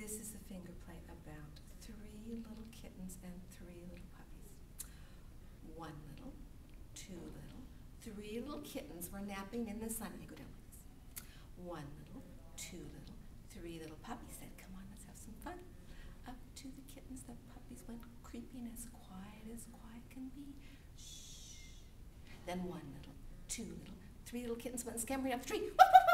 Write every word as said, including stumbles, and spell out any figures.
This is a finger play about three little kittens and three little puppies. One little, two little, three little kittens were napping in the sun. You go down like this. One little, two little, three little puppies said, come on, let's have some fun. Up to the kittens, the puppies went creeping as quiet as quiet can be. Shh. Then one little, two little, three little kittens went scampering up the tree. Whoop, whoop,